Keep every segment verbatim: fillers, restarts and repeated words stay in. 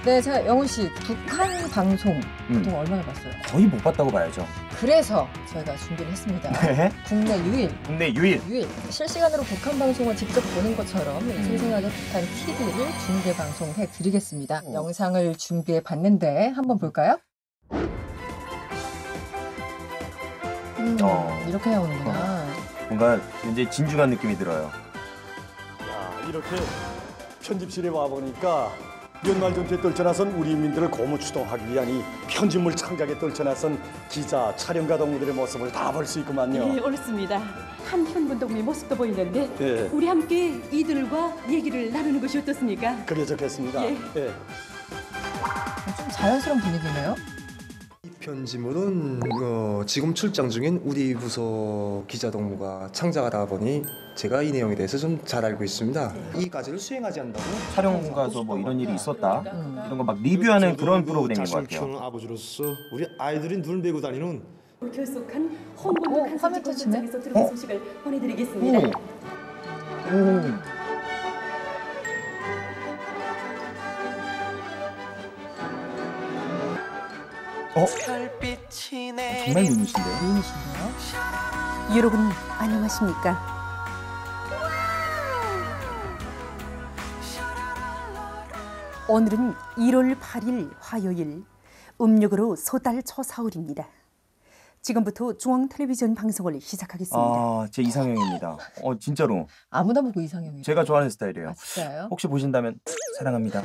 네, 자 영훈 씨, 북한 방송 음. 보통 얼마나 봤어요? 거의 못 봤다고 봐야죠. 그래서 저희가 준비를 했습니다. 네. 국내 유일, 국내 유일. 유일 실시간으로 북한 방송을 직접 보는 것처럼 음. 생생하게 북한 티비를 중계 방송해 드리겠습니다. 오. 영상을 준비해 봤는데 한번 볼까요? 음, 어. 이렇게 나오는구나. 어. 뭔가 굉장히 진중한 느낌이 들어요. 야, 이렇게 편집실에 와보니까 연말 전투에 떨쳐나선 우리 인민들을 고무 추동하기 위한 이 편집물 창작에 떨쳐나선 기자, 촬영가 동무들의 모습을 다 볼 수 있구만요. 네, 옳습니다. 한편군동의 모습도 보이는데 예. 우리 함께 이들과 얘기를 나누는 것이 어떻습니까? 그게 좋겠습니다. 예. 예. 좀 자연스러운 분위기네요. 이 편지물은 어, 지금 출장 중인 우리 부서 기자 동무가 창작하다 보니 제가 이 내용에 대해서 좀 잘 알고 있습니다. 네. 이 과제를 수행하지 않는다고 촬영 가서 뭐 이런 일이 있었다. 음. 이런 거 막 리뷰하는 그런 프로그램인 것 같아요. 키우는 아버지로서 우리 아이들이 눈을 메고 다니는 결속한 홍보도 화면 터치네. 에서 들은 어? 소식을 보내드리겠습니다. 오. 오. 어? 정말 미인이신데요? 미인이신데요? 여러분 안녕하십니까? 오늘은 일월 팔일 화요일, 음력으로 소달 초사월입니다. 지금부터 중앙 텔레비전 방송을 시작하겠습니다. 아, 제 이상형입니다. 어, 진짜로. 아무나 보고 이상형이에요. 제가 좋아하는 스타일이에요. 아, 진짜요? 혹시 보신다면 사랑합니다.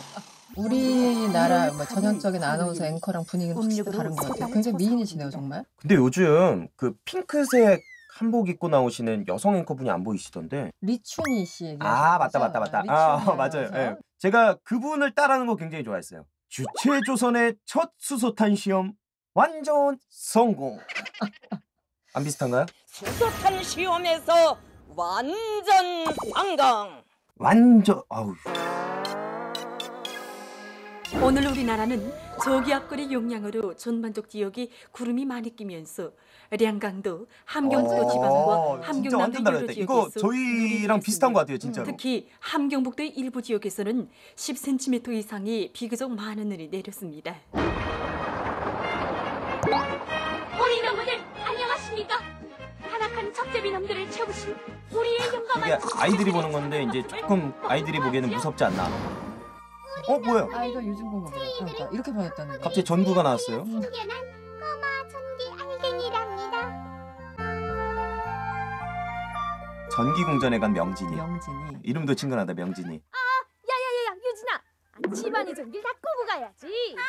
우리나라 뭐 전형적인 아나운서 앵커랑 분위기는 확실히 다른 것 같아요. 굉장히 미인이시네요, 정말. 근데 요즘 그 핑크색 한복 입고 나오시는 여성 앵커분이 안 보이시던데. 리춘희 씨 얘기. 아, 맞다, 맞다, 맞다. 아, 맞아요. 예. 제가 그분을 따라하는 거 굉장히 좋아했어요. 주체조선의 첫 수소탄 시험 완전 성공. 안 비슷한가요? 수소탄 시험에서 완전 성공. 완전 아우. 오늘 우리나라는 저기압거리 용량으로 전반적 지역이 구름이 많이 끼면서 량강도, 함경북도 지방과 함경남도 일부 지역에서 이거 저희랑 비슷한 것 같아요, 진짜로. 특히 함경북도의 일부 지역에서는 십 센티미터 이상이 비교적 많은 눈이 내렸습니다. 우리 놈들 안녕하십니까? 한악한 적재비놈들을 채우신 우리의 용감한 이게 아이들이 보는 건데 이제 조금 아이들이 보기에는 무섭지 않나. 어, 뭐야? 아이가 요즘 본 거보다 그러니까 이렇게 변했다는 거. 갑자기 전구가 나왔어요. 신기한 꼬마 전기 알갱이랍니다. 전기궁전에 간 명진이. 명진이. 이름도 친근하다, 명진이. 야야야야 유진아, 아, 집안의 전기를 다 끄고 가야지.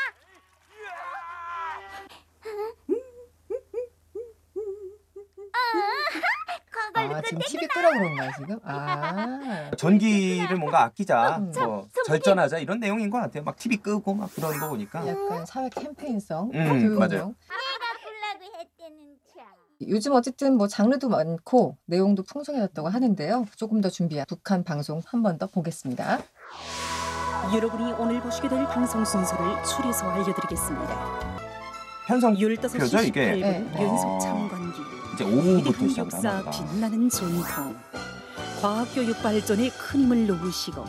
아, 지금 티비 끄라 그런 거야 지금? 아. 전기를 뭔가 아끼자, 음. 뭐 절전하자 이런 내용인 것 같아요. 막 티비 끄고 막 그런 거 보니까. 약간 사회 캠페인성 음, 교육용. 맞아요. 내가 불라고 했대는 참. 요즘 어쨌든 뭐 장르도 많고 내용도 풍성해졌다고 하는데요. 조금 더 준비한 북한 방송 한 번 더 보겠습니다. 여러분이 오늘 보시게 될 방송 순서를 추려서 알려드리겠습니다. 편성표죠 이게. 네. 연속 아. 참관기, 이제 오후부터 한국 시작을 역사 합니다. 빛나는 전통, 과학교육 발전에 큰 힘을 놓으시고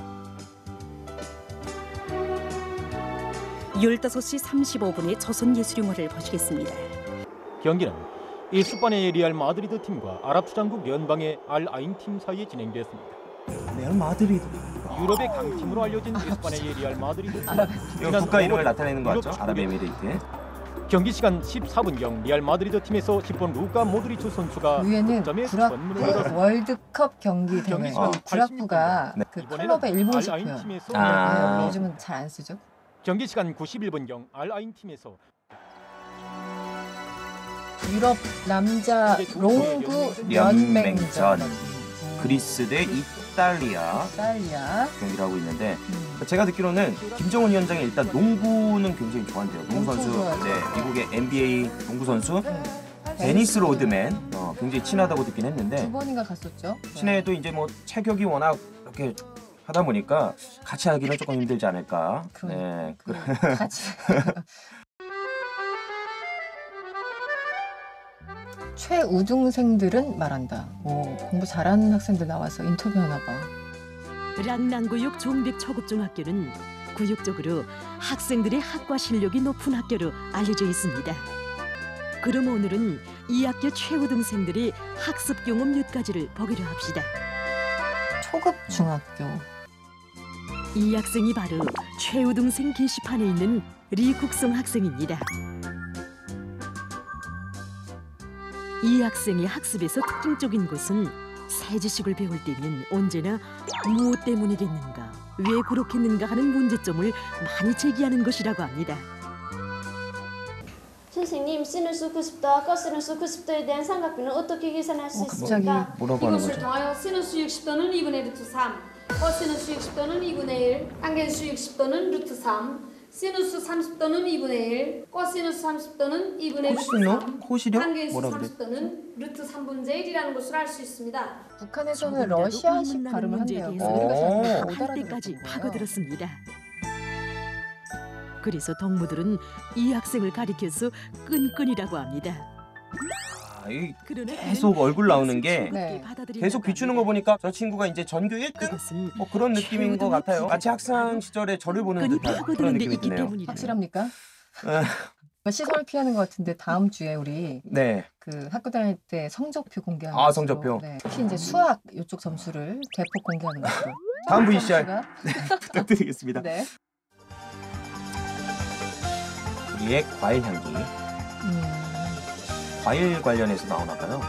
열다섯 시 삼십오 분에 조선예술영화를 보시겠습니다. 경기는 이스파니아의 리알 마드리드 팀과 아랍 주장국 연방의 알 아인 팀 사이에 진행됐습니다. 레알 마드리드. 유럽의 강팀으로 알려진 이스파니아의 리알 마드리드 팀. 이거 국가 이름을 나타내는 거 같죠? 아랍에미레이트. 경기 시간 십사 분경 리알 마드리드 팀에서 십 번 루카 모드리치 선수가 위에는 득점에 선문을 구라프 열었습니다. 월드컵 경기 대회. 경기 시간 구라프가 네. 그 이번에는 클럽의 일본식 알 아인 표현. 팀에서 아. 네, 요즘은 잘 안 쓰죠. 경기 시간 구십일 분경 알 아인 팀에서 유럽 남자 롱구 연맹전. 그리스 대 이탈리아 이탈리아. 경기를 하고 있는데 음. 제가 듣기로는 김정은 위원장이 일단 농구는 굉장히 좋아한대요. 농구 엄청 선수, 좋아하죠. 네, 미국의 엔비에이 농구 선수 네. 데니스 로드맨 어, 굉장히 친하다고 듣긴 했는데 두 번인가 갔었죠. 네. 친해도 이제 뭐 체격이 워낙 이렇게 하다 보니까 같이 하기는 조금 힘들지 않을까. 그럼, 네. 그, 같이. 최우등생들은 말한다. 오, 공부 잘하는 학생들 나와서 인터뷰하나 봐. 랑랑구역 종백 초급중학교는 굴욕적으로 학생들의 학과 실력이 높은 학교로 알려져 있습니다. 그럼 오늘은 이 학교 최우등생들의 학습 경험 몇 가지를 보기로 합시다. 초급 중학교. 이 학생이 바로 최우등생 게시판에 있는 리국성 학생입니다. 이 학생의 학습에서 특징적인 것은 세지식을 배울 때면 언제나 무엇 때문이겠는가, 왜 그렇겠는가 하는 문제점을 많이 제기하는 것이라고 합니다. 선생님, 시누스 구십 도와 코시누스 구십 도에 대한 삼각비는 어떻게 계산할 수 어, 갑자기 있습니까? 뭐라고 하는 이것을 거죠? 더하여 시누스 육십 도는 이분의 루트 삼, 코시누스 육십 도는 이분의 일, 탄겐스 육십 도는 루트 삼, 시누스 삼십 도는 이분의 일, 코시누스 삼십 도는 이분의 루트 코시노? 삼, 코시려? 탄겐스 뭐라 그래? 삼십 도는 루트 삼분의 일이라는 것을 알 수 있습니다. 북한에서는 러시아식 발음을 한대요. 문제에 우리가 잘 못 할 알아듣는 때까지 거예요. 파고들었습니다. 그래서 덕무들은 이 학생을 가리켜서 끈끈이라고 합니다. 아, 이 그러나 계속 얼굴 나오는 게 네. 계속 비추는 거 보니까 저 친구가 이제 전교 일 등? 그것은 뭐 그런 느낌인 것 같아요. 마치 학창 시절에 저를 보는 끈이 듯한 그런 파고드는 데 느낌이 있기 드네요. 때문이다. 확실합니까? 아, 시선을 피하는 것 같은데 다음 주에 우리 네. 그 학교 다닐 때 성적표 공개하는 아, 것으로, 성적표. 네. 특히 이제 수학 이쪽 점수를 대폭 공개하는 것으로. 다음 브이씨알 점수가- 네, 부탁드리겠습니다. 네. 우리의 과일 향기. 음, 과일 관련해서 나오나 봐요.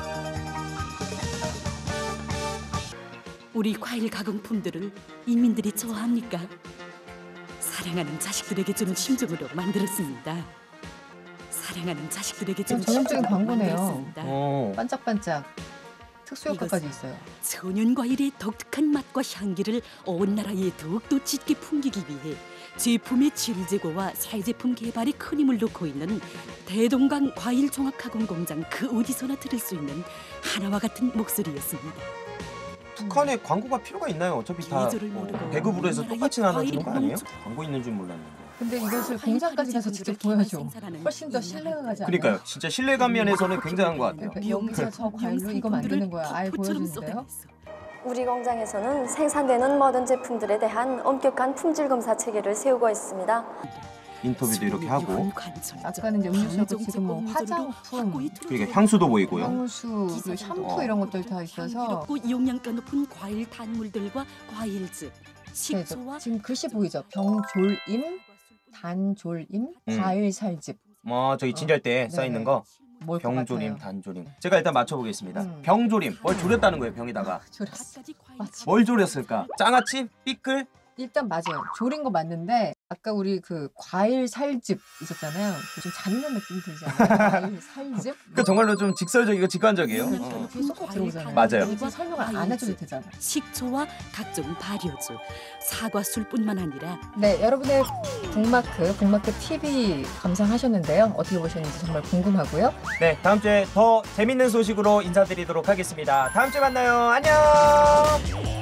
우리 과일 가공품들을 인민들이 좋아합니까? 사랑하는 자식들에게 주는 심정으로 만들었습니다. 사랑하는 자식들에게 주는 전형적인 심정으로 광고네요. 만들었습니다. 어. 반짝반짝 특수효과까지 있어요. 천연 과일의 독특한 맛과 향기를 온 나라에 더욱더 짙게 풍기기 위해 제품의 질 제고와 새 제품 개발에 큰 힘을 놓고 있는 대동강 과일 종합 가공 공장 그 어디서나 들을 수 있는 하나와 같은 목소리였습니다. 북한에 광고가 필요가 있나요? 어차피 다 계절을 모르고 배급으로 해서 나라의 똑같이 나눠주는 거 과일을 아니에요? 농축- 광고 있는 줄 몰랐는데. 근데 이것을 공장까지 가서 직접 보여줘. 훨씬 더 신뢰가 가지 않아요? 그러니까요. 진짜 신뢰감 면에서는 굉장한 것 같아요. 여기서 저 과일로 이거 만드는 거야. 아예 보여주는데요? 우리 공장에서는 생산되는 모든 제품들에 대한 엄격한 품질 검사 체계를 세우고 있습니다. 인터뷰도 이렇게 하고. 아까는 이제 음료수하고 지금 뭐 화장품, 그러니까 향수도 보이고요. 향수, 그리고 샴푸 어. 이런 것들 다 있어서 향기롭고 영양가 높은 과일 단물들과 과일즙, 네, 식초와 지금 글씨 보이죠? 병졸임, 단졸임, 음. 과일살집. 뭐 저기 진열대에 써 있는 거. 뭘 것 병조림, 같아요? 단조림. 제가 일단 맞춰보겠습니다. 음. 병조림. 뭘 졸였다는 거예요, 병에다가. 졸였어. 맞지? 뭘 졸였을까? 장아찌? 삐끌? 일단 맞아요. 졸인 거 맞는데 아까 우리 그 과일 살집 있었잖아요. 그 좀 잔인한 느낌 들지 않아요? 과일 살집? 그 정말로 좀 직설적이고 직관적이에요. 그 어. 뒤에 쏙쏙 들어오잖아요. 맞아요. 이거 설명을 안 해줘도 되잖아. 식초와 각종 발효주, 사과술뿐만 아니라 네, 여러분의 북마크, 북마크 티비 감상하셨는데요. 어떻게 보셨는지 정말 궁금하고요. 네, 다음 주에 더 재밌는 소식으로 인사드리도록 하겠습니다. 다음 주에 만나요. 안녕!